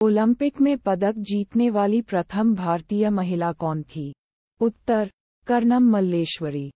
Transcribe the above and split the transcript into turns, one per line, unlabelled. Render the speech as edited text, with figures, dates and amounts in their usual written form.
Olympic में पदक जीतने वाली प्रथम भारतीय महिला कौन थी? उत्तर, कर्णम मल्लेश्वरी।